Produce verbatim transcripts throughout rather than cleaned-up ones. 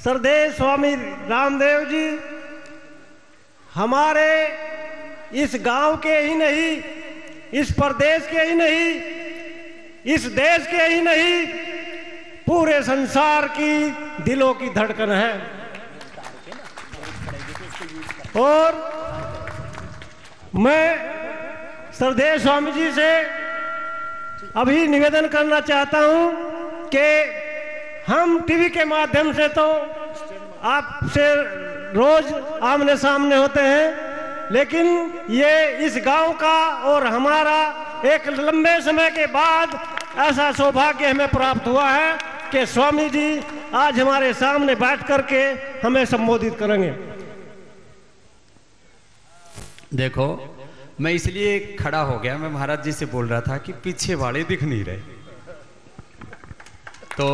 श्रद्धेय स्वामी रामदेव जी हमारे इस गांव के ही नहीं, इस प्रदेश के ही नहीं, इस देश के ही नहीं, पूरे संसार की दिलों की धड़कन है। और मैं श्रद्धेय स्वामी जी से अभी निवेदन करना चाहता हूं कि हम टीवी के माध्यम से तो आपसे रोज आमने सामने होते हैं, लेकिन ये इस गांव का और हमारा एक लंबे समय के बाद ऐसा सौभाग्य हमें प्राप्त हुआ है कि स्वामी जी आज हमारे सामने बैठ करके हमें संबोधित करेंगे। देखो, मैं इसलिए खड़ा हो गया, मैं महाराज जी से बोल रहा था कि पीछे वाले दिख नहीं रहे, तो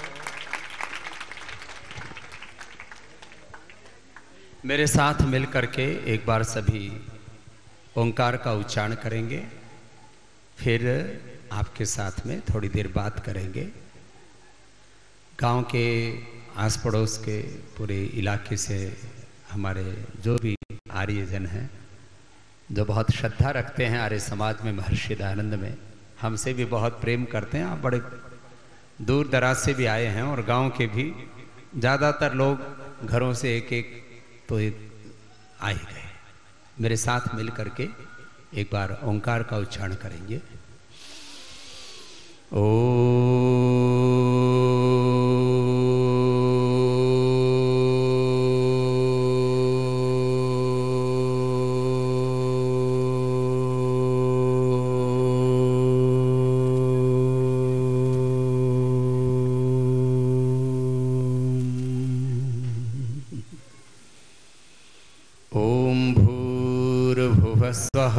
मेरे साथ मिल करके एक बार सभी ओंकार का उच्चारण करेंगे, फिर आपके साथ में थोड़ी देर बात करेंगे। गांव के आस पड़ोस के पूरे इलाके से हमारे जो भी आर्यजन हैं, जो बहुत श्रद्धा रखते हैं आर्य समाज में, महर्षि दयानंद में, हमसे भी बहुत प्रेम करते हैं। आप बड़े दूर दराज से भी आए हैं और गांव के भी ज़्यादातर लोग घरों से एक एक तो एक आ ही गए। मेरे साथ मिल करके एक बार ओंकार का उच्चारण करेंगे। ओ स्वः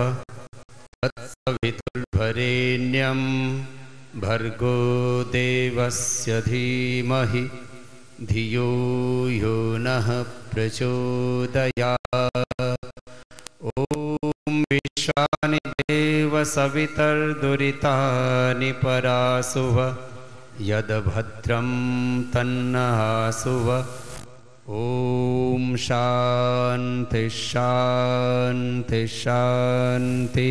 तत्सवितुर्वरेण्यं भर्गो देवस्य धीमहि धियो यो नः प्रचोदयात्। ॐ विश्वानि देव सवितर्दुरितानि परासुव यद्भद्रं तन्नःसुव। ओम शांति शांति शांति।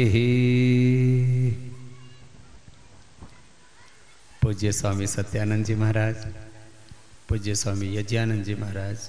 पूज्य स्वामी सत्यानंद जी महाराज, पूज्य स्वामी यज्ञानंद जी महाराज,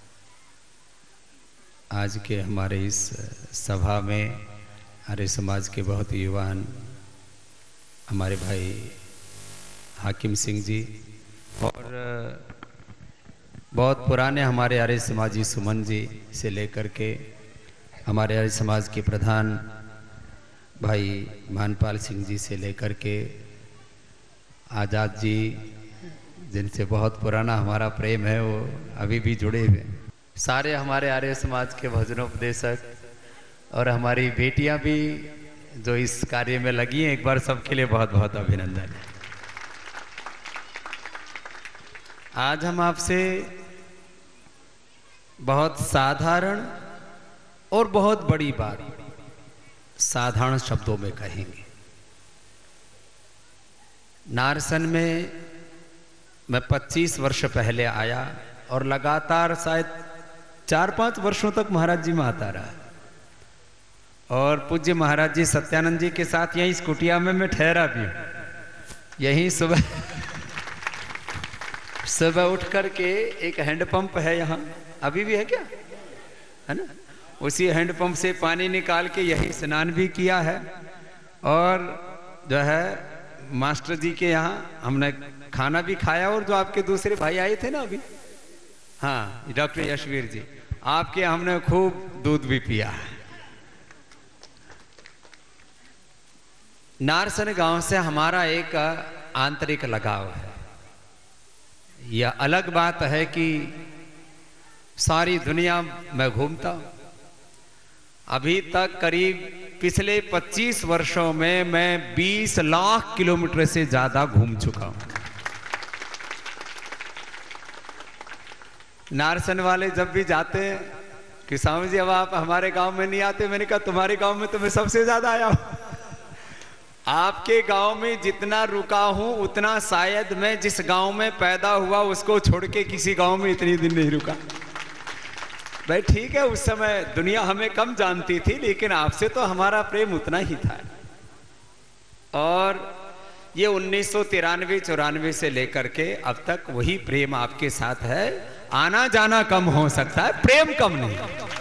आज के हमारे इस सभा में आर्य समाज के बहुत युवान हमारे भाई हाकिम सिंह जी और बहुत पुराने हमारे आर्य समाजी सुमन जी से लेकर के हमारे आर्य समाज के प्रधान भाई मानपाल सिंह जी से लेकर के आज़ाद जी, जिनसे बहुत पुराना हमारा प्रेम है, वो अभी भी जुड़े हुए, सारे हमारे आर्य समाज के भजनोपदेशक और हमारी बेटियां भी जो इस कार्य में लगी हैं, एक बार सबके लिए बहुत बहुत अभिनंदन। आज हम आपसे बहुत साधारण और बहुत बड़ी बात साधारण शब्दों में कहेंगे। नारसन में मैं पच्चीस वर्ष पहले आया और लगातार शायद चार पांच वर्षों तक महाराज जी में आता रहा, और पूज्य महाराज जी सत्यानंद जी के साथ यहीं इस कुटिया में मैं ठहरा भी हूं। यहीं सुबह सुबह उठ करके एक हैंडपंप है यहाँ, अभी भी है क्या, है ना, उसी हैंडपंप से पानी निकाल के यही स्नान भी किया है। और जो है मास्टर जी के यहाँ हमने खाना भी खाया, और जो आपके दूसरे भाई आए थे ना अभी, हाँ डॉक्टर यशवीर जी, आपके हमने खूब दूध भी पिया है। नारसन गांव से हमारा एक आंतरिक लगाव है। यह अलग बात है कि सारी दुनिया में घूमता हूं, अभी तक करीब पिछले पच्चीस वर्षों में मैं बीस लाख किलोमीटर से ज्यादा घूम चुका हूं। नारसन वाले जब भी जाते हैं कि स्वामी जी अब आप हमारे गांव में नहीं आते, मैंने कहा तुम्हारे गांव में तो मैं सबसे ज्यादा आया हूं। आपके गांव में जितना रुका हूं उतना शायद मैं जिस गांव में पैदा हुआ उसको छोड़ के किसी गांव में इतनी दिन नहीं रुका। भाई ठीक है, उस समय दुनिया हमें कम जानती थी, लेकिन आपसे तो हमारा प्रेम उतना ही था। और ये उन्नीस सौ तिरानवे चौरानवे से लेकर के अब तक वही प्रेम आपके साथ है। आना जाना कम हो सकता है, प्रेम कम नहीं।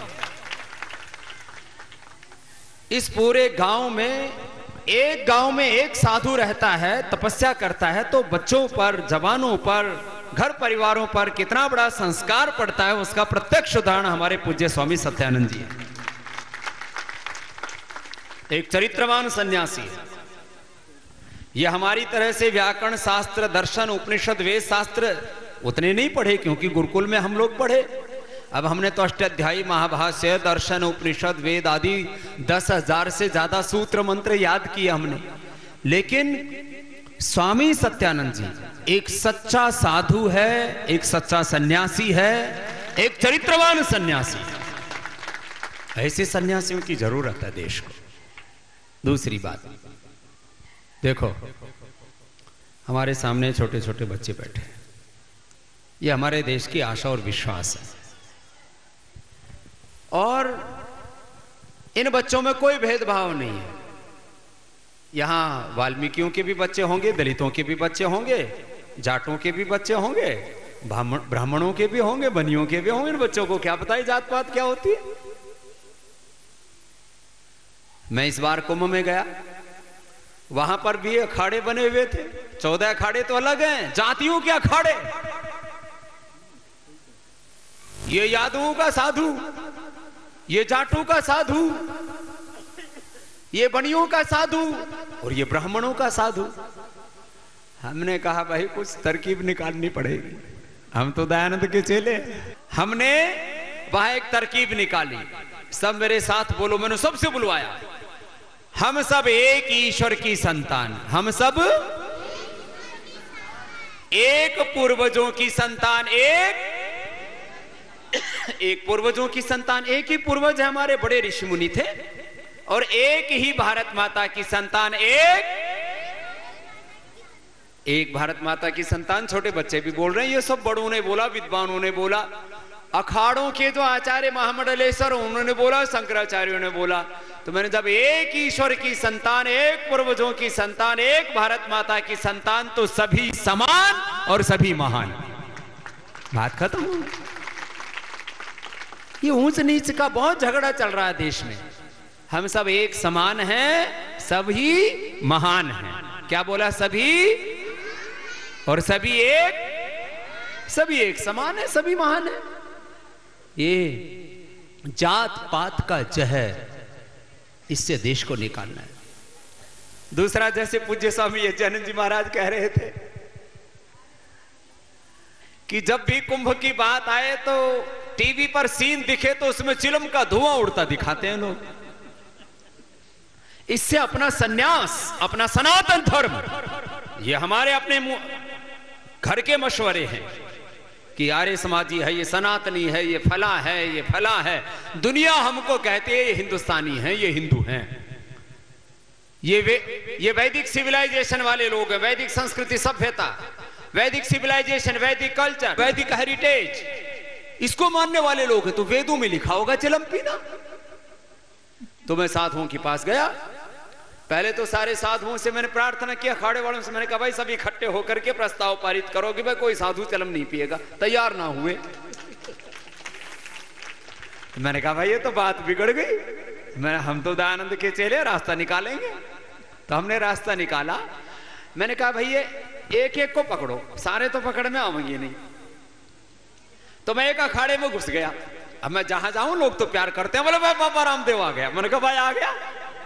इस पूरे गांव में एक गांव में एक साधु रहता है, तपस्या करता है, तो बच्चों पर, जवानों पर, घर परिवारों पर कितना बड़ा संस्कार पड़ता है, उसका प्रत्यक्ष उदाहरण हमारे पूज्य स्वामी सत्यानंद जी है। एक चरित्रवान सन्यासी है। यह हमारी तरह से व्याकरण शास्त्र, दर्शन, उपनिषद, वेद शास्त्र उतने नहीं पढ़े, क्योंकि गुरुकुल में हम लोग पढ़े। अब हमने तो अष्टाध्यायी, महाभाष्य, दर्शन, उपनिषद, वेद आदि दस हजार से ज्यादा सूत्र मंत्र याद किए हमने। लेकिन स्वामी सत्यानंद जी एक सच्चा साधु है, एक सच्चा सन्यासी है, एक चरित्रवान सन्यासी है। ऐसे सन्यासियों की जरूरत है देश को। दूसरी बात देखो, हमारे सामने छोटे छोटे बच्चे बैठे, ये हमारे देश की आशा और विश्वास है। और इन बच्चों में कोई भेदभाव नहीं है। यहां वाल्मीकियों के भी बच्चे होंगे, दलितों के भी बच्चे होंगे, जाटों के भी बच्चे होंगे, ब्राह्मणों के भी होंगे, बनियों के भी होंगे। इन बच्चों को क्या पता है जात पात क्या होती है। मैं इस बार कुंभ में गया, वहां पर भी अखाड़े बने हुए थे। चौदह अखाड़े तो अलग हैं, जातियों के अखाड़े। ये यादवों का साधु, ये जाटों का साधु, ये बनियों का साधु और ये ब्राह्मणों का साधु। हमने कहा भाई कुछ तरकीब निकालनी पड़ेगी, हम तो दयानंद के चेले। हमने वहां एक तरकीब निकाली। सब मेरे साथ बोलो, मैंने सबसे बुलवाया। हम सब एक ईश्वर की संतान, हम सब एक पूर्वजों की संतान, एक एक पूर्वजों की संतान। एक ही पूर्वज है, हमारे बड़े ऋषि मुनि थे। और एक ही भारत माता की संतान, एक एक भारत माता की संतान। छोटे बच्चे भी बोल रहे हैं, ये सब बड़ों ने बोला, विद्वानों ने बोला, अखाड़ों के जो आचार्य महामंडलेश्वर उन्होंने बोला, शंकराचार्यों ने बोला। तो मैंने जब एक ईश्वर की संतान, एक पूर्वजों की संतान, एक भारत माता की संतान, तो सभी समान और सभी महान। बात खत्म। ये ऊंच नीच का बहुत झगड़ा चल रहा है देश में। हम सब एक समान हैं, सभी महान हैं। क्या बोला? सभी और सभी एक, सभी एक समान है, सभी महान है। ये जात पात का जहर, इससे देश को निकालना है। दूसरा, जैसे पूज्य स्वामी यज्ञानंद जी महाराज कह रहे थे कि जब भी कुंभ की बात आए तो टीवी पर सीन दिखे तो उसमें चिलम का धुआं उड़ता दिखाते हैं लोग। इससे अपना सन्यास, अपना सनातन धर्म, ये हमारे अपने घर के मशवरे हैं कि आर्य समाजी है, ये सनातनी है, ये फला है, ये फला है। दुनिया हमको कहती है ये हिंदुस्तानी है, ये हिंदू हैं, ये वे ये वैदिक सिविलाइजेशन वाले लोग हैं, वैदिक संस्कृति सभ्यता, वैदिक सिविलाइजेशन, वैदिक कल्चर, वैदिक हेरिटेज, इसको मानने वाले लोग हैं। तो वेदों में लिखा होगा चिलम पीना। तो मैं साधुओं के पास गया। पहले तो सारे साधुओं से मैंने प्रार्थना किया, अखाड़े वालों से मैंने कहा भाई सब इकट्ठे होकर के प्रस्ताव पारित करो कि भाई कोई साधु चिलम नहीं पिएगा। तैयार ना हुए। मैंने कहा भाई ये तो बात बिगड़ गई। मैं हम तो दयानंद के चेले, रास्ता निकालेंगे। तो हमने रास्ता निकाला। मैंने कहा भाई ये एक एक को पकड़ो, सारे तो पकड़ में आवेंगे नहीं। तो मैं एक अखाड़े में घुस गया। अब मैं जहां जाऊं लोग तो प्यार करते हैं। बोले भाई बाबा रामदेव आ गया। मैंने कहा भाई आ गया।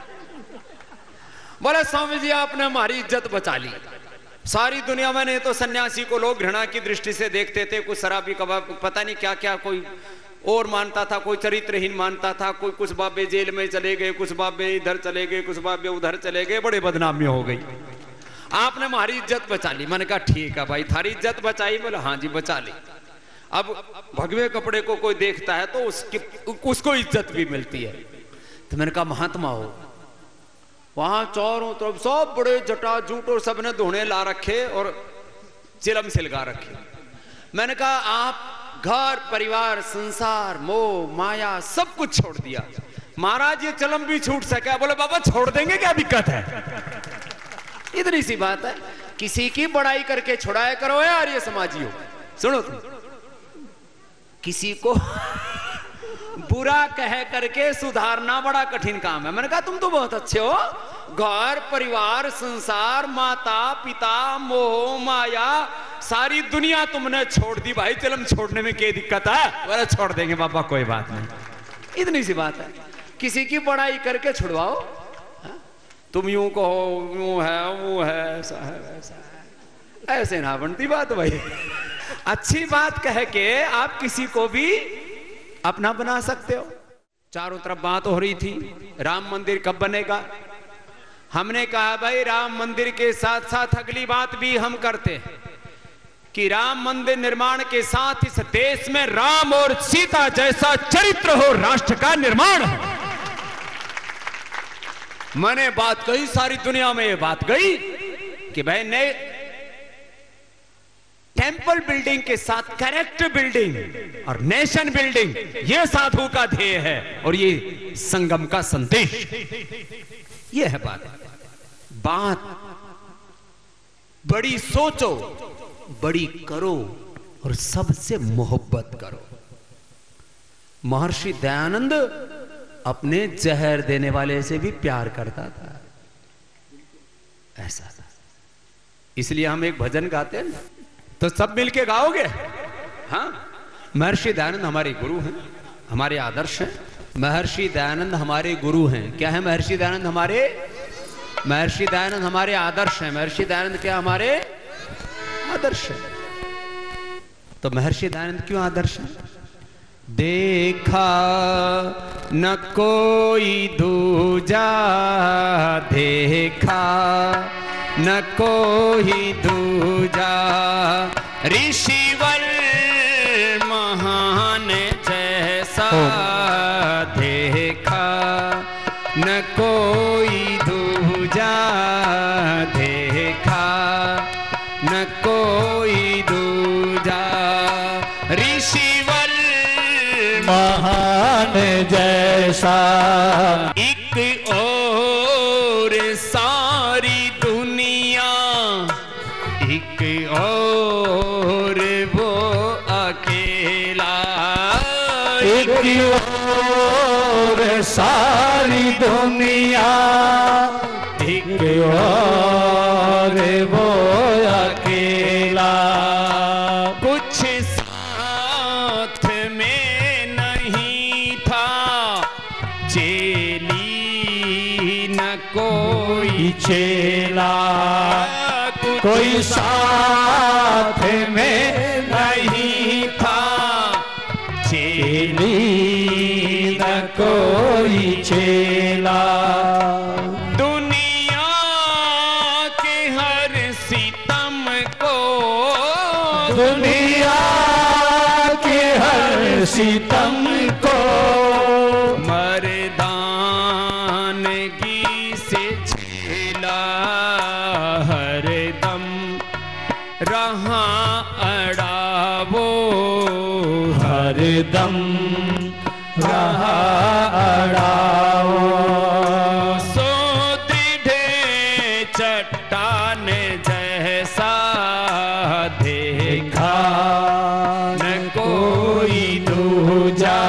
बोले स्वामी जी आपने हमारी इज्जत बचा ली। सारी दुनिया में नहीं तो सन्यासी को लोग घृणा की दृष्टि से देखते थे, कुछ शराबी कबाब, पता नहीं क्या क्या, कोई और मानता था, कोई चरित्रहीन मानता था, कोई कुछ बाबे जेल में चले गए, कुछ बाबे इधर चले गए, कुछ बाबे उधर चले गए, बड़े बदनामी हो गई। आपने हमारी इज्जत बचा ली। मैंने कहा ठीक है भाई, थारी इज्जत बचाई? बोले हाँ जी बचा ली। अब भगवे कपड़े को कोई देखता है तो उसकी उसको इज्जत भी मिलती है। तो मैंने कहा महात्मा हो, वहां चौरों तरफ सब बड़े जटाजूट और सबने धोने ला रखे और चिलम सिलगा रखे। मैंने कहा आप घर परिवार संसार मोह माया सब कुछ छोड़ दिया, महाराज ये चिलम भी छूट सके। बोले बाबा छोड़ देंगे, क्या दिक्कत है, इतनी सी बात है। किसी की बड़ाई करके छुड़ाया करो यार ये समाजियों। सुनो तुम, किसी को बुरा कह करके सुधारना बड़ा कठिन काम है। मैंने कहा तुम तो बहुत अच्छे हो, घर परिवार संसार माता पिता मोह माया सारी दुनिया तुमने छोड़ दी भाई, चिलम छोड़ने में क्या दिक्कत है। बोले छोड़ देंगे बाबा कोई बात नहीं, इतनी सी बात है। किसी की बड़ाई करके छुड़वाओ, तुम यूं कहो यूं है वो है ऐसा है वैसा है, ऐसे ना बनती बात भाई। अच्छी बात कह के आप किसी को भी अपना बना सकते हो। चारों तरफ बात हो रही थी राम मंदिर कब बनेगा। हमने कहा भाई राम मंदिर के साथ साथ अगली बात भी हम करते हैं कि राम मंदिर निर्माण के साथ इस देश में राम और सीता जैसा चरित्र हो, राष्ट्र का निर्माण हो। मैंने बात कही, सारी दुनिया में ये बात गई कि भाई नए टेंपल बिल्डिंग के साथ कैरेक्टर बिल्डिंग और नेशन बिल्डिंग ये साधु का ध्येय है और ये संगम का संदेश, ये है बात। बात बड़ी सोचो, बड़ी करो और सबसे मोहब्बत करो। महर्षि दयानंद अपने जहर देने वाले से भी प्यार करता था, ऐसा था। इसलिए हम एक भजन गाते हैं ना, तो सब मिलके गाओगे। हाँ, महर्षि दयानंद हमारे गुरु हैं, हमारे आदर्श हैं। महर्षि दयानंद हमारे गुरु हैं। क्या है महर्षि दयानंद हमारे? महर्षि दयानंद हमारे आदर्श हैं। महर्षि दयानंद क्या हमारे आदर्श है। तो महर्षि दयानंद क्यों आदर्श है? देखा न कोई दूजा, देखा न कोई दूजा, ऋषिवर महान जैसा, देखा न कोई दूजा, देखा न कोई दूजा, ऋषिवर महान जैसा। एक और सारी दुनिया, एक और वो अकेला, एक और सारी दुनिया, एक और वो अकेला। कुछ साथ में नहीं था, चेली न कोई चेला, कोई साथ में नहीं था, चेली न कोई चेला। दुनिया के हर सितम को, दुनिया के हर सितम को, मर्दानगी से झेला, हरदम रहा अड़ा वो, हरदम रहा अड़ाओ। सो दृढ़ चट्टान जैसा, देखा न कोई दूजा,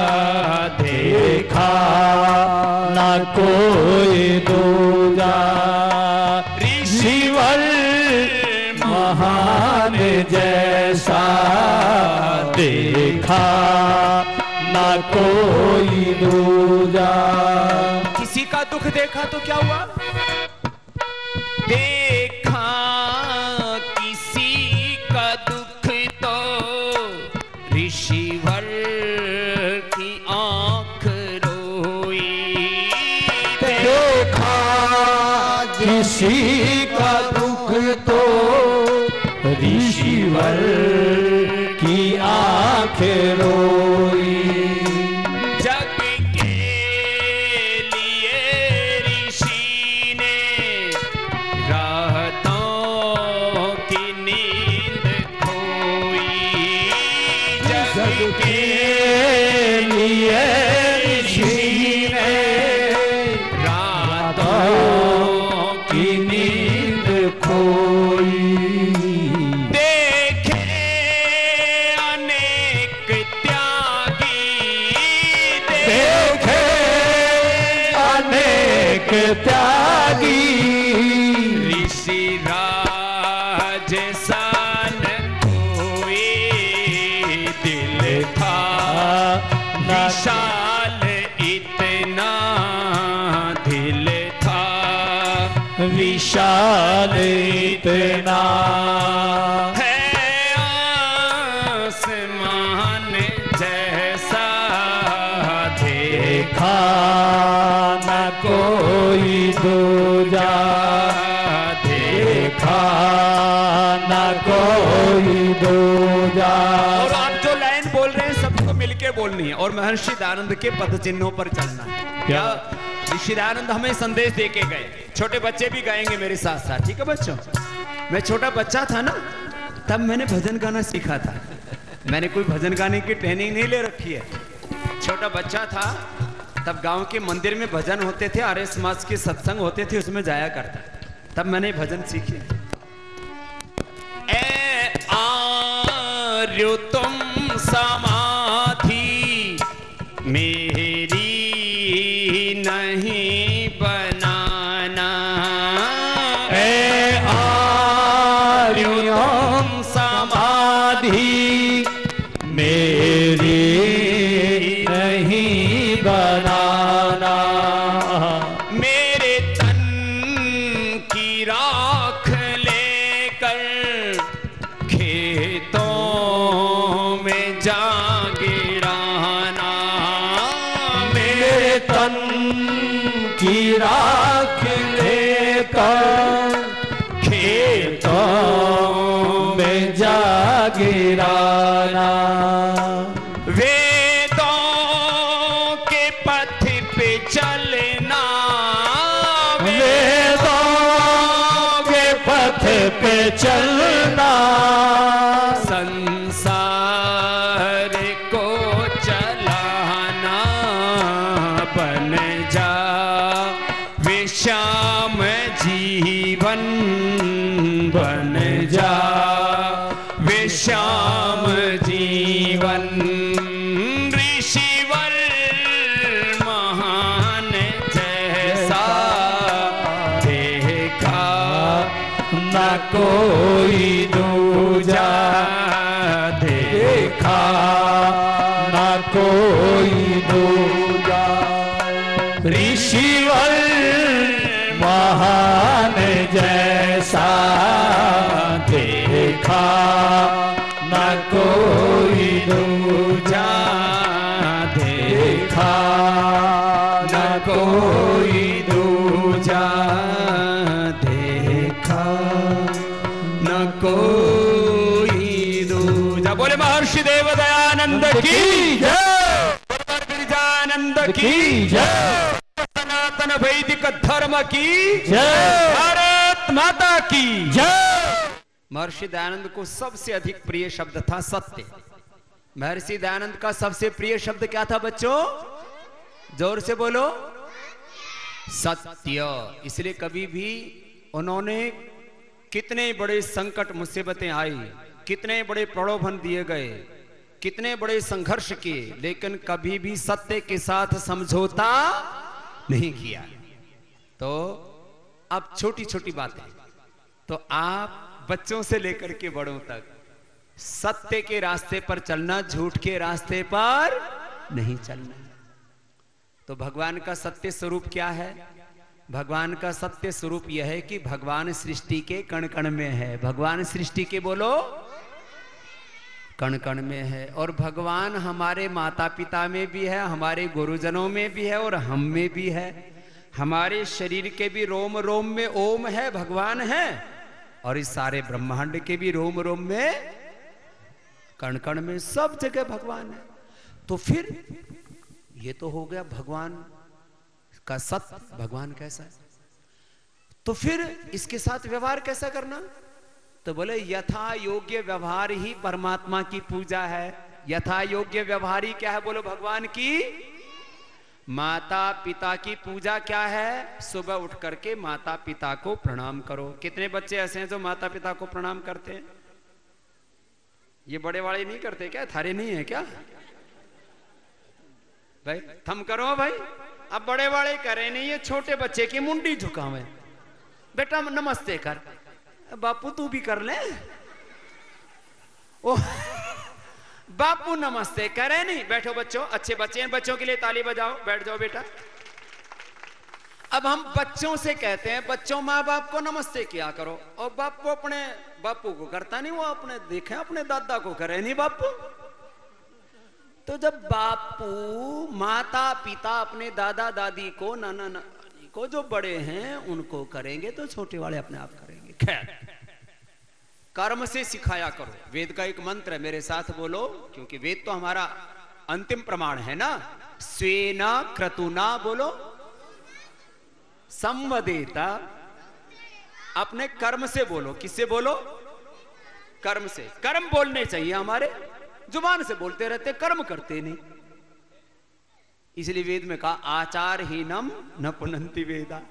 देखा न कोई दूजा, ऋषिवर महान जैसा, देखा न कोई दूजा। किसी का दुख देखा तो क्या हुआ? देखा किसी का दुख तो ऋषिवर की आंख रोई, देखा किसी का दुख तो ऋषिवर की आंख रोई। जग के लिए ऋषि एक त्यागी ऋषि राज सान कोई दिल था विशाल इतना दिल था विशाल इतना है आसमान जैसा देखा न कोई दूजा देखा न कोई दूजा। और आप जो लाइन बोल रहे हैं सबको मिलके बोलनी है और महर्षि दयानंद के पद चिन्हों पर चलना है। क्या ऋषि दयानंद हमें संदेश दे के गए, छोटे बच्चे भी गाएंगे मेरे साथ साथ, ठीक है बच्चों। मैं छोटा बच्चा था ना तब मैंने भजन गाना सीखा था। मैंने कोई भजन गाने की ट्रेनिंग नहीं ले रखी है। छोटा बच्चा था तब गांव के मंदिर में भजन होते थे, आर्य समाज के सत्संग होते थे, उसमें जाया करता, तब मैंने भजन सीखे। ए आर्यो तुम समाधि मेरी नहीं बनाना, ए आर्यों समाधि मेरी नहीं बनाना, मेरे तन की राख लेकर खेतों में जा गिराना, मेरे तन की राख लेकर खेतों में जा गिराना, वेदों के पथ पे चलना, वेदों के पथ पे चलना, संसार को चलाना, बन जा विश्राम जीवन, बन जा विश्राम जीवन। ऋषिवर महान जैसा देखा न कोई दूजा देखा न कोई दूजा, ऋषिवर महान जैसा देखा न कोई दूजा देखा न कोई दूजा देखा न कोई दूजा। बोले महर्षि देव दयानंद की जय, गिरिजानंद की जय, सनातन वैदिक धर्म की जय, भारत माता की जय। महर्षि दयानंद को सबसे अधिक प्रिय शब्द था सत्य। महर्षि दयानंद का सबसे प्रिय शब्द क्या था बच्चों? जोर से बोलो, सत्य। इसलिए कभी भी उन्होंने कितने बड़े संकट मुसीबतें आई, कितने बड़े प्रलोभन दिए गए, कितने बड़े संघर्ष किए, लेकिन कभी भी सत्य के साथ समझौता नहीं किया। तो अब छोटी छोटी बातें, तो आप बच्चों से लेकर के बड़ों तक सत्य के रास्ते पर चलना, झूठ के रास्ते पर नहीं चलना। तो भगवान का सत्य स्वरूप क्या है? भगवान का सत्य स्वरूप यह है कि भगवान सृष्टि के कण कण में है। भगवान सृष्टि के बोलो कण कण में है, और भगवान हमारे माता पिता में भी है, हमारे गुरुजनों में भी है, और हम में भी है। हमारे शरीर के भी रोम रोम में ओम है, भगवान है, और इस सारे ब्रह्मांड के भी रोम रोम में, कण कण में, सब जगह भगवान है। तो फिर ये तो हो गया भगवान का सत्य, भगवान कैसा है। तो फिर इसके साथ व्यवहार कैसा करना? तो बोले यथा योग्य व्यवहार ही परमात्मा की पूजा है। यथा योग्य व्यवहार ही क्या है? बोलो भगवान की माता पिता की पूजा क्या है? सुबह उठ करके माता पिता को प्रणाम करो। कितने बच्चे ऐसे हैं जो माता पिता को प्रणाम करते हैं? ये बड़े वाले नहीं करते क्या? थारे नहीं है क्या भाई? थम करो भाई, अब बड़े वाले करे नहीं, ये छोटे बच्चे की मुंडी झुकावे। बेटा नमस्ते कर, बापू तू भी कर ले। ओ बापू नमस्ते करे नहीं। बैठो बच्चों, अच्छे बच्चे हैं, बच्चों के लिए ताली बजाओ, बैठ जाओ बेटा। अब हम बच्चों से कहते हैं, बच्चों माँ बाप को नमस्ते किया करो, और बापू अपने बापू को करता नहीं, वो अपने देखे अपने दादा को करे नहीं बापू। तो जब बापू माता पिता अपने दादा दादी को, नाना नानी को, जो बड़े हैं उनको करेंगे, तो छोटे वाले अपने आप करेंगे। खैर, कर्म से सिखाया करो। वेद का एक मंत्र है, मेरे साथ बोलो, क्योंकि वेद तो हमारा अंतिम प्रमाण है ना। स्वेन क्रतुना बोलो संवदेता। अपने कर्म से बोलो। किससे बोलो? कर्म से। कर्म बोलने चाहिए हमारे, जुबान से बोलते रहते, कर्म करते नहीं। इसलिए वेद में कहा आचारहीनम न पुनन्ति वेदा।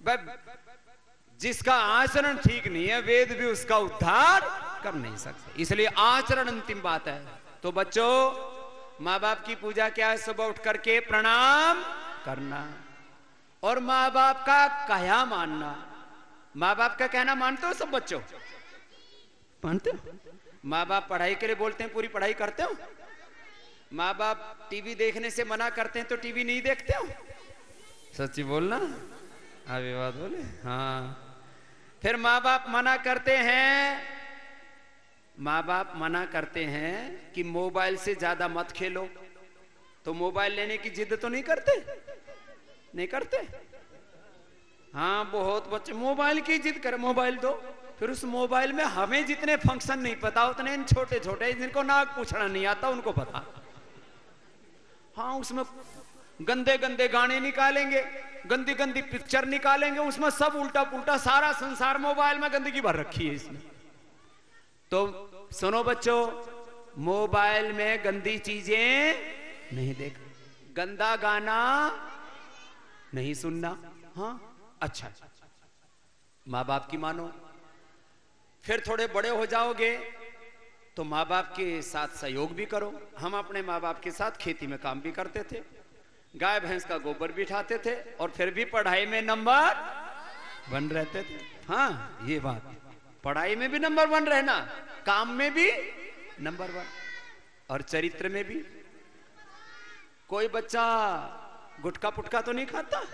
जिसका आचरण ठीक नहीं है, वेद भी उसका उद्धार कर नहीं सकते। इसलिए आचरण अंतिम बात है। तो बच्चों, माँ बाप की पूजा क्या है? सुबह उठ करके प्रणाम करना और माँ बाप का कहा मानना। माँ बाप का कहना मानते हो सब बच्चों? मानते हो? माँ बाप पढ़ाई के लिए बोलते हैं, पूरी पढ़ाई करते हो? माँ बाप टीवी देखने से मना करते हैं तो टीवी नहीं देखते हो? सच्ची बोलना, अभी बात बोले। हाँ, फिर माँ बाप मना करते हैं, माँ बाप मना करते हैं कि मोबाइल से ज्यादा मत खेलो, तो मोबाइल लेने की जिद तो नहीं करते? नहीं करते? हाँ, बहुत बच्चे मोबाइल की जिद कर, मोबाइल दो। फिर उस मोबाइल में हमें जितने फंक्शन नहीं पता, उतने इन छोटे छोटे जिनको नाक पूछना नहीं आता उनको पता। हाँ, उसमें गंदे गंदे गाने निकालेंगे, गंदी गंदी पिक्चर निकालेंगे, उसमें सब उल्टा पुल्टा, सारा संसार मोबाइल में गंदगी भर रखी है इसमें। तो सुनो बच्चों, मोबाइल में गंदी चीजें नहीं देख, गंदा गाना नहीं सुनना। हाँ, अच्छा, माँ बाप की मानो। फिर थोड़े बड़े हो जाओगे तो माँ बाप के साथ सहयोग भी करो। हम अपने माँ बाप के साथ खेती में काम भी करते थे, गाय भैंस का गोबर भी उठाते थे, और फिर भी पढ़ाई में नंबर वन रहते थे। हाँ, ये बात, पढ़ाई में भी नंबर वन रहना, काम में भी नंबर वन, और चरित्र में भी। कोई बच्चा गुटखा पुटका तो नहीं खाता?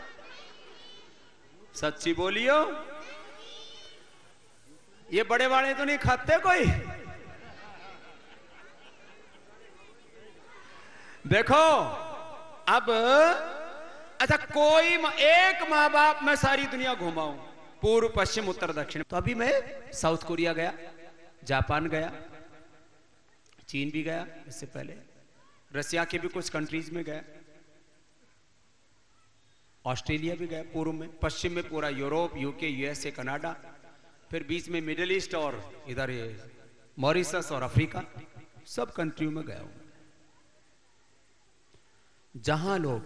सच्ची बोलियो, ये बड़े वाले तो नहीं खाते कोई? देखो अब, अच्छा कोई एक माँ बाप मैं सारी दुनिया घुमाऊं, पूर्व पश्चिम उत्तर दक्षिण। तो अभी मैं साउथ कोरिया गया, जापान गया, चीन भी गया, इससे पहले रसिया के भी कुछ कंट्रीज में गया, ऑस्ट्रेलिया भी गया, पूर्व में, पश्चिम में पूरा यूरोप, यूके, यूएसए, कनाडा, फिर बीच में मिडिल ईस्ट और इधर ये मॉरिशस और अफ्रीका, सब कंट्रियों में गया हूं। जहां लोग,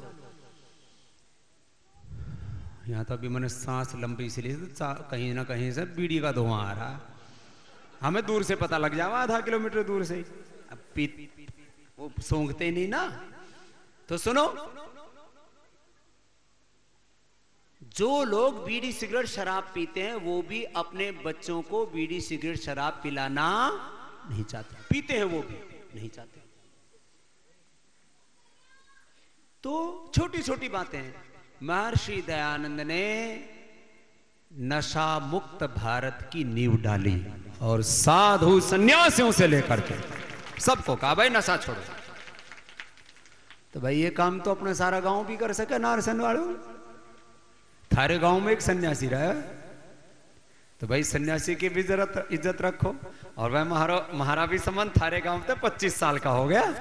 यहां तो अभी मैंने सांस लंबी इसलिए कहीं ना कहीं से बीड़ी का धुआं आ रहा, हमें दूर से पता लग जावा, आधा किलोमीटर दूर से ही। अब पी वो सूंघते नहीं ना। तो सुनो, जो लोग बीड़ी सिगरेट शराब पीते हैं वो भी अपने बच्चों को बीड़ी सिगरेट शराब पिलाना नहीं चाहते। पीते हैं वो भी नहीं चाहते। तो छोटी छोटी बातें हैं। महर्षि दयानंद ने नशा मुक्त भारत की नींव डाली और साधु सन्यासियों से लेकर के सबको कहा भाई नशा छोड़ो। तो भाई ये काम तो अपना सारा गांव भी कर सके, नारसन वालों। थारे गांव में एक सन्यासी रहा है, तो भाई सन्यासी की भी जरूरत इज्जत रखो। और भाई महारा महारा भी समन थारे गांव तो पच्चीस साल का हो गया।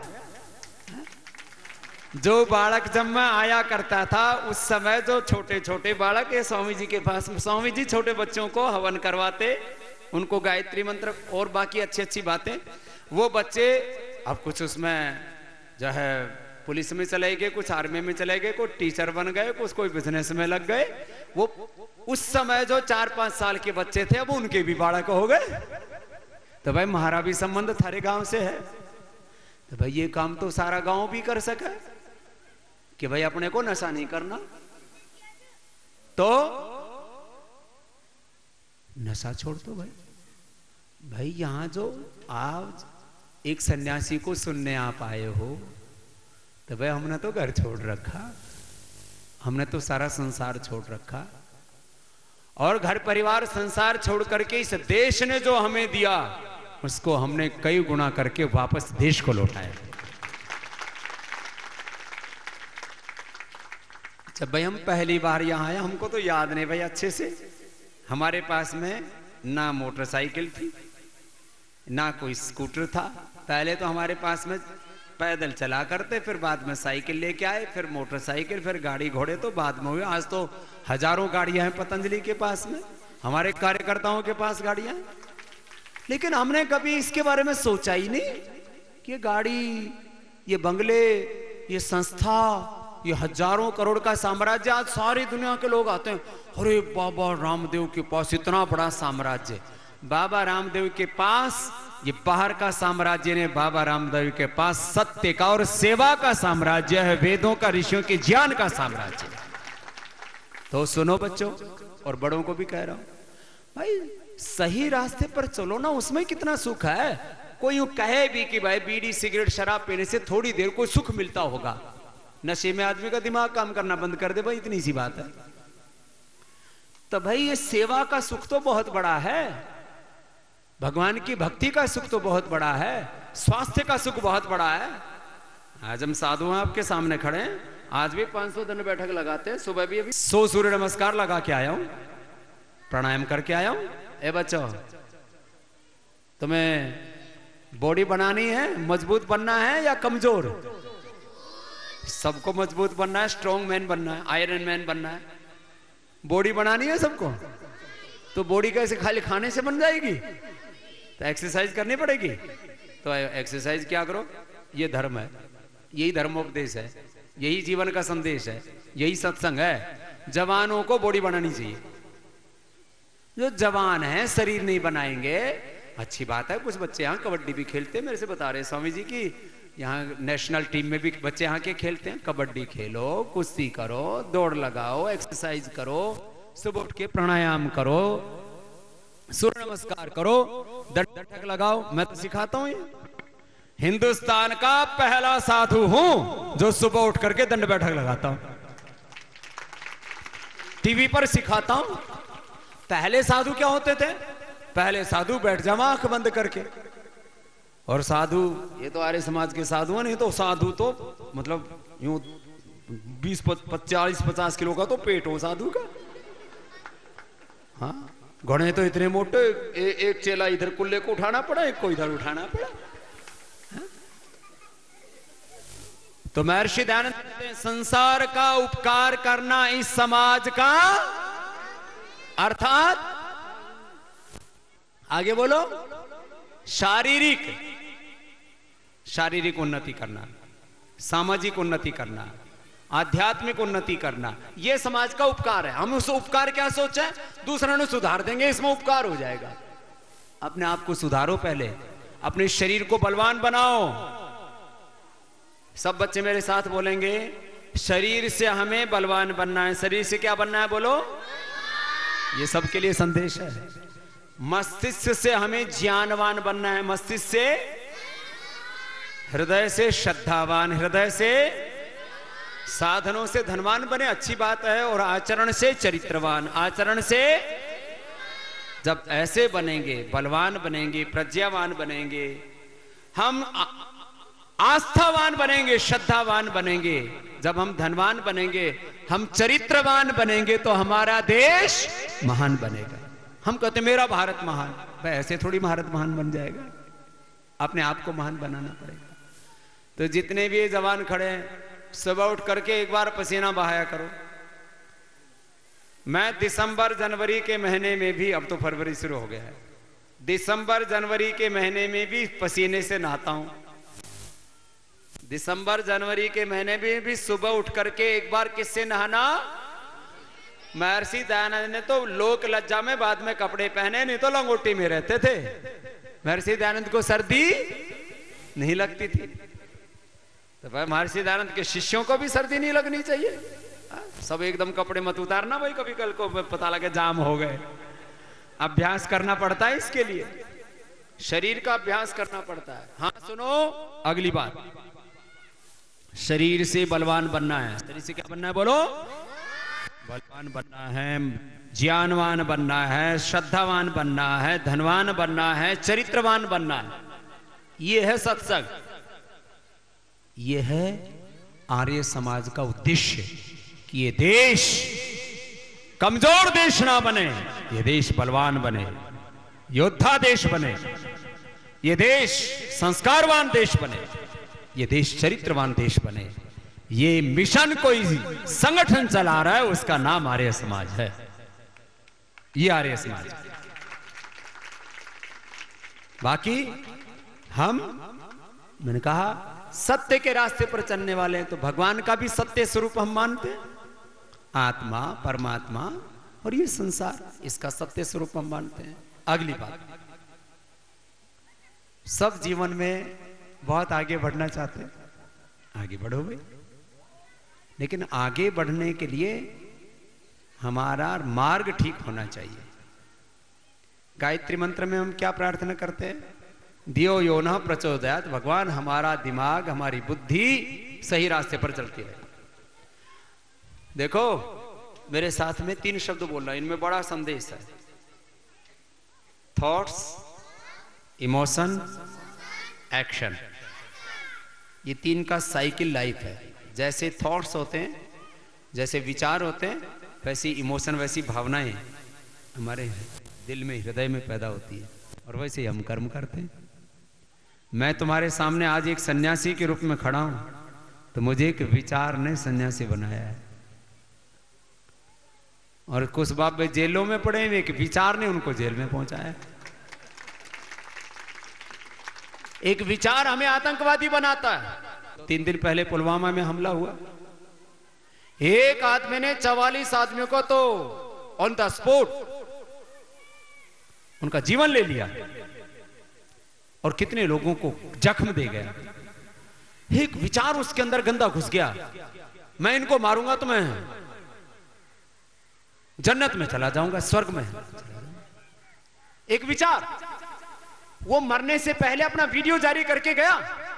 जो बालक जब मैं आया करता था उस समय जो छोटे छोटे बालक ये स्वामी जी के पास, स्वामी जी छोटे बच्चों को हवन करवाते, उनको गायत्री मंत्र और बाकी अच्छी अच्छी बातें। वो बच्चे अब कुछ उसमें जो है पुलिस में चले गए, कुछ आर्मी में चले गए, कुछ टीचर बन गए, कुछ कोई बिजनेस में लग गए। वो उस समय जो चार पांच साल के बच्चे थे अब उनके भी बालक हो गए। तो भाई हमारा भी संबंध थारे गांव से है। तो भाई ये काम तो सारा गांव भी कर सके, कि भाई अपने को नशा नहीं करना, तो नशा छोड़ दो भाई। भाई यहां जो आप एक सन्यासी को सुनने आप आए हो, तो भाई हमने तो घर छोड़ रखा, हमने तो सारा संसार छोड़ रखा, और घर परिवार संसार छोड़ करके इस देश ने जो हमें दिया उसको हमने कई गुना करके वापस देश को लौटाया। जब भाई हम पहली बार यहां आए, हमको तो याद नहीं भाई अच्छे से, हमारे पास में ना मोटरसाइकिल थी ना कोई स्कूटर था। पहले तो हमारे पास में पैदल चला करते, फिर बाद में साइकिल लेके आए, फिर मोटरसाइकिल, फिर गाड़ी घोड़े तो बाद में हुए। आज तो हजारों गाड़ियां हैं पतंजलि के पास में, हमारे कार्यकर्ताओं के पास गाड़ियां हैं। लेकिन हमने कभी इसके बारे में सोचा ही नहीं कि गाड़ी, ये बंगले, ये संस्था, ये हजारों करोड़ का साम्राज्य, आज सारी दुनिया के लोग आते हैं, अरे बाबा रामदेव के पास इतना बड़ा साम्राज्य। बाबा रामदेव के पास ये बाहर का साम्राज्य ने, बाबा रामदेव के पास सत्य का और सेवा का साम्राज्य है, वेदों का, ऋषियों के ज्ञान का साम्राज्य। तो सुनो बच्चों, और बड़ों को भी कह रहा हूं, भाई सही रास्ते पर चलो ना, उसमें कितना सुख है। कोई यूं कहे भी कि भाई बीड़ी सिगरेट शराब पीने से थोड़ी देर को सुख मिलता होगा, नशे में आदमी का दिमाग काम करना बंद कर दे, भाई इतनी सी बात है। तो भाई ये सेवा का सुख तो बहुत बड़ा है, भगवान की भक्ति का सुख तो बहुत बड़ा है, स्वास्थ्य का सुख बहुत बड़ा है। आज हम साधु हैं आपके सामने खड़े हैं, आज भी पांच सौ दंड बैठक लगाते हैं, सुबह भी अभी सौ सूर्य नमस्कार लगा के आया हूं, प्राणायाम करके आया हूं। ए बच्चों, तुम्हें बॉडी बनानी है, मजबूत बनना है या कमजोर? सबको मजबूत बनना है, स्ट्रॉन्ग मैन बनना है, आयरन मैन बनना है, बॉडी बनानी है सबको। तो बॉडी कैसे खाली खाने से बन जाएगी? तो एक्सरसाइज करनी पड़ेगी। तो एक्सरसाइज क्या करो, ये धर्म है, यही धर्मोपदेश है, यही जीवन का संदेश है, यही सत्संग है। जवानों को बॉडी बनानी चाहिए। जो जवान है शरीर नहीं बनाएंगे, अच्छी बात है। कुछ बच्चे यहाँ कबड्डी भी खेलते हैं, मेरे से बता रहे स्वामी जी की यहाँ नेशनल टीम में भी बच्चे यहाँ के खेलते हैं। कबड्डी खेलो, कुश्ती करो, दौड़ लगाओ, एक्सरसाइज करो, सुबह उठ के प्राणायाम करो, सूर्य नमस्कार करो, दंड बैठक लगाओ। मैं तो सिखाता हूं, ये हिंदुस्तान का पहला साधु हूं जो सुबह उठ करके दंड बैठक लगाता हूं, टीवी पर सिखाता हूं। पहले साधु क्या होते थे? पहले साधु बैठ जाओ आंख बंद करके, और साधु, ये तो आर्य समाज के साधु हैं, नहीं तो साधु तो मतलब यूं बीस चालीस पचास किलो का तो पेट हो साधु का। हाँ, घोड़े तो इतने मोटे, ए, एक चेला इधर कुल्ले को उठाना पड़ा, एक को इधर उठाना पड़ा। हाँ? तो महर्षि दयानंद कहते हैं, संसार का उपकार करना इस समाज का, अर्थात आगे बोलो, शारीरिक शारीरिक उन्नति करना, सामाजिक उन्नति करना, आध्यात्मिक उन्नति करना, यह समाज का उपकार है। हम उस उपकार क्या सोचे, दूसरों ने सुधार देंगे, इसमें उपकार हो जाएगा। अपने आप को सुधारो, पहले अपने शरीर को बलवान बनाओ। सब बच्चे मेरे साथ बोलेंगे, शरीर से हमें बलवान बनना है। शरीर से क्या बनना है बोलो? ये सबके लिए संदेश है। मस्तिष्क से हमें ज्ञानवान बनना है, मस्तिष्क से, हृदय से श्रद्धावान, हृदय से, साधनों से धनवान बने, अच्छी बात है, और आचरण से चरित्रवान, आचरण से जब ऐसे बनेंगे, बलवान बनेंगे, प्रज्ञावान बनेंगे, हम आस्थावान बनेंगे, श्रद्धावान बनेंगे, जब हम धनवान बनेंगे, हम चरित्रवान बनेंगे, तो हमारा देश महान बनेगा। हम कहते मेरा भारत महान, भाई ऐसे थोड़ी भारत महान बन जाएगा, अपने आप को महान बनाना पड़ेगा। तो जितने भी जवान खड़े हैं, सुबह उठ करके एक बार पसीना बहाया करो। मैं दिसंबर जनवरी के महीने में भी, अब तो फरवरी शुरू हो गया है, दिसंबर जनवरी के महीने में भी पसीने से नहाता हूं। दिसंबर जनवरी के महीने में भी सुबह उठ करके एक बार किससे नहाना? महर्षि दयानंद ने तो लोक लज्जा में बाद में कपड़े पहने, नहीं तो लंगोटी में रहते थे। महर्षि दयानंद को सर्दी नहीं लगती थी। तो भाई महर्षि दयानंद के शिष्यों को भी सर्दी नहीं लगनी चाहिए। आ? सब एकदम कपड़े मत उतारना भाई, कभी कल को पता लगे जाम हो गए। अभ्यास करना पड़ता है इसके लिए, शरीर का अभ्यास करना पड़ता है। हाँ सुनो अगली बात, शरीर से बलवान बनना है। शरीर से क्या बनना है बोलो? बलवान बनना है, ज्ञानवान बनना है, श्रद्धावान बनना है, धनवान बनना है, चरित्रवान बनना है। ये है सत्संग, ये है आर्य समाज का उद्देश्य कि ये देश कमजोर देश ना बने, ये देश बलवान बने, योद्धा देश बने, ये देश संस्कारवान देश बने, ये देश चरित्रवान देश बने। ये मिशन कोई संगठन चला रहा है, उसका नाम आर्य समाज है। ये आर्य समाज। बाकी हम, मैंने कहा सत्य के रास्ते पर चलने वाले हैं, तो भगवान का भी सत्य स्वरूप हम मानते हैं। आत्मा, परमात्मा और ये संसार, इसका सत्य स्वरूप हम मानते हैं। अगली बात, सब जीवन में बहुत आगे बढ़ना चाहते हैं, आगे बढ़ोगे, लेकिन आगे बढ़ने के लिए हमारा मार्ग ठीक होना चाहिए। गायत्री मंत्र में हम क्या प्रार्थना करते हैं? दियो यो न प्रचोदयात, भगवान हमारा दिमाग, हमारी बुद्धि सही रास्ते पर चलती रहे। देखो मेरे साथ में तीन शब्द बोल रहा हूं, इनमें बड़ा संदेश है। थॉट्स, इमोशन, एक्शन, ये तीन का साइकिल लाइफ है। जैसे थॉट्स होते हैं, जैसे विचार होते हैं, वैसी इमोशन, वैसी भावनाएं हमारे दिल में, हृदय में पैदा होती है, और वैसे हम कर्म करते हैं। मैं तुम्हारे सामने आज एक सन्यासी के रूप में खड़ा हूं, तो मुझे एक विचार ने सन्यासी बनाया है, और कुछ बाप जेलों में पड़े हुए, एक विचार ने उनको जेल में पहुंचाया। एक विचार हमें आतंकवादी बनाता है। तीन दिन पहले पुलवामा में हमला हुआ, एक आदमी ने चवालीस आदमियों को तो ऑन द स्पॉट उनका जीवन ले लिया, और कितने लोगों को जख्म दे गया। एक विचार उसके अंदर गंदा घुस गया, मैं इनको मारूंगा तो मैं जन्नत में चला जाऊंगा, स्वर्ग में। एक विचार, वो मरने से पहले अपना वीडियो जारी करके गया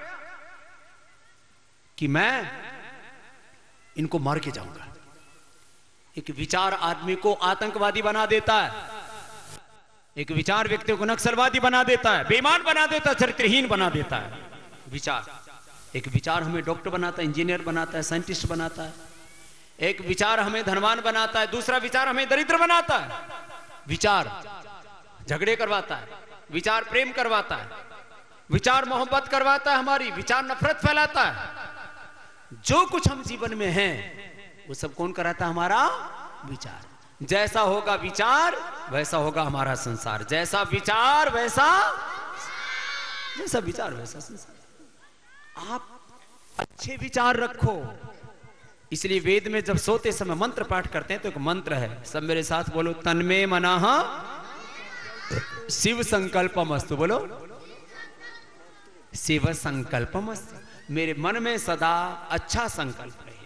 कि मैं इनको मार के जाऊंगा। एक विचार आदमी को आतंकवादी बना देता है, एक विचार व्यक्ति को नक्सलवादी बना देता है, बेईमान बना देता है, चरित्रहीन बना देता है। विचार, एक विचार हमें डॉक्टर बनाता है, इंजीनियर बनाता है, साइंटिस्ट बनाता है। एक विचार हमें धनवान बनाता है, दूसरा विचार हमें दरिद्र बनाता है। विचार झगड़े करवाता है, विचार प्रेम करवाता है, विचार मोहब्बत करवाता है हमारी, विचार नफरत फैलाता है। जो कुछ हम जीवन में हैं वो सब कौन कराता है? हमारा विचार। जैसा होगा विचार वैसा होगा हमारा संसार। जैसा विचार वैसा, जैसा विचार वैसा संसार। आप अच्छे विचार रखो। इसलिए वेद में जब सोते समय मंत्र पाठ करते हैं तो एक मंत्र है, सब मेरे साथ बोलो, तन्मे मनाह शिव संकल्पमस्तु। बोलो, शिव संकल्पमस्तु। मेरे मन में सदा अच्छा संकल्प रहे,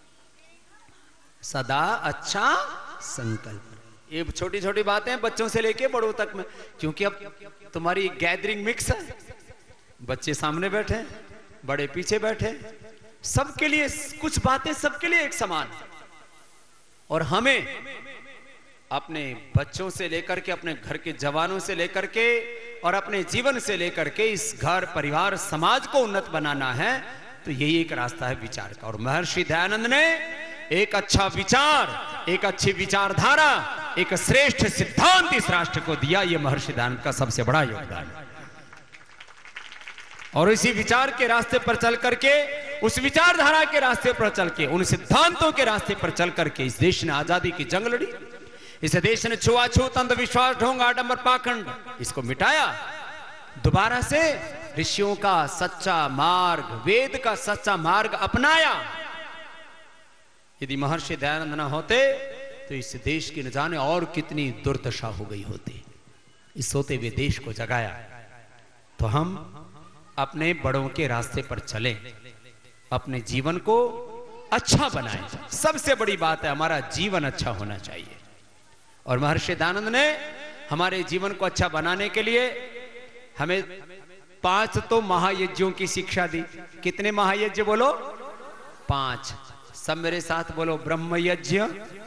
सदा अच्छा संकल्प। ये छोटी छोटी बातें बच्चों से लेके बड़ों तक में, क्योंकि अब तुम्हारी गैदरिंग मिक्स है। बच्चे सामने बैठे, बड़े पीछे बैठे, सबके लिए कुछ बातें, सबके लिए एक समान। और हमें अपने बच्चों से लेकर के, अपने घर के जवानों से लेकर के और अपने जीवन से लेकर के इस घर, परिवार, समाज को उन्नत बनाना है। तो यही एक रास्ता है विचार का। और महर्षि दयानंद ने एक अच्छा विचार, एक अच्छी विचारधारा, एक श्रेष्ठ सिद्धांत इस राष्ट्र को दिया। यह महर्षि दयानंद का सबसे बड़ा योगदान है। और इसी विचार के रास्ते पर चल करके, उस विचारधारा के रास्ते पर चल के, उन सिद्धांतों के रास्ते पर चल करके इस देश ने आजादी की जंग लड़ी। इस देश ने छुआछूत, अंधविश्वास, ढोंग, आडंबर, पाखंड, इसको मिटाया। दोबारा से ऋषियों का सच्चा मार्ग, वेद का सच्चा मार्ग अपनाया। यदि महर्षि दयानंद न होते तो इस देश की न जाने और कितनी दुर्दशा हो गई होती। इस सोते हुए देश को जगाया। तो हम अपने बड़ों के रास्ते पर चलें, अपने जीवन को अच्छा बनाएं। सबसे बड़ी बात है हमारा जीवन अच्छा होना चाहिए। और महर्षि दयानंद ने हमारे जीवन को अच्छा बनाने के लिए हमें पांच तो महायज्ञों की शिक्षा दी। कितने महायज्ञ बोलो? पांच। सब मेरे साथ बोलो। ब्रह्म यज्ञ,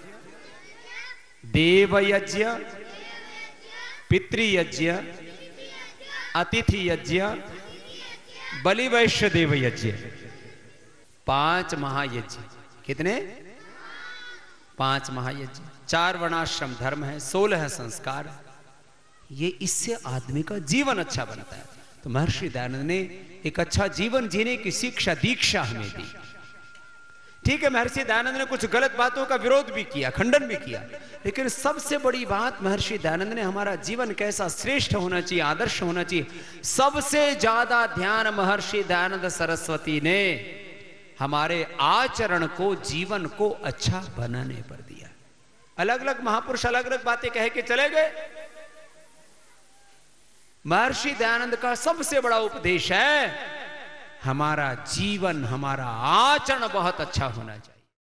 देव यज्ञ, पितृयज्ञ, अतिथि यज्ञ, बलि वैश्य देव यज्ञ। पांच महायज्ञ। कितने? पांच महायज्ञ। चार वर्णाश्रम धर्म है, सोलह संस्कार है। ये इससे आदमी का जीवन अच्छा बनता है। तो महर्षि दयानंद ने एक अच्छा जीवन जीने की शिक्षा दीक्षा हमें दी। ठीक है, महर्षि दयानंद ने कुछ गलत बातों का विरोध भी किया, खंडन भी किया, लेकिन सबसे बड़ी बात महर्षि दयानंद ने हमारा जीवन कैसा श्रेष्ठ होना चाहिए, आदर्श होना चाहिए, सबसे ज्यादा ध्यान महर्षि दयानंद सरस्वती ने हमारे आचरण को, जीवन को अच्छा बनाने पर दिया। अलग अलग महापुरुष अलग अलग बातें कह के चले गए। महर्षि दयानंद का सबसे बड़ा उपदेश है हमारा जीवन, हमारा आचरण बहुत अच्छा होना चाहिए।